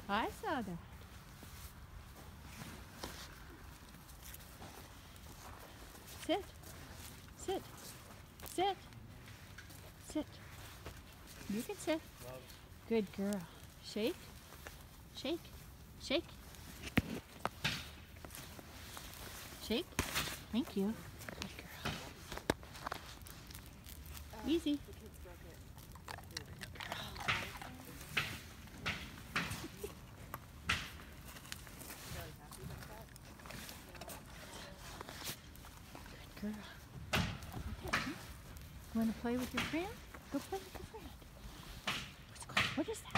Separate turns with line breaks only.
I saw that. Sit. Sit. Sit. Sit. You can sit. Good girl. Shake. Shake. Shake. Shake. Thank you. Good girl. Easy. Good girl. Okay. You want to play with your friend? Go play with your friend. What is that?